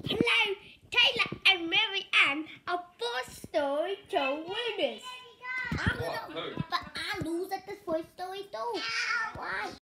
Hello, Taylor and Mary Ann are 4 story tall winners. What? Who?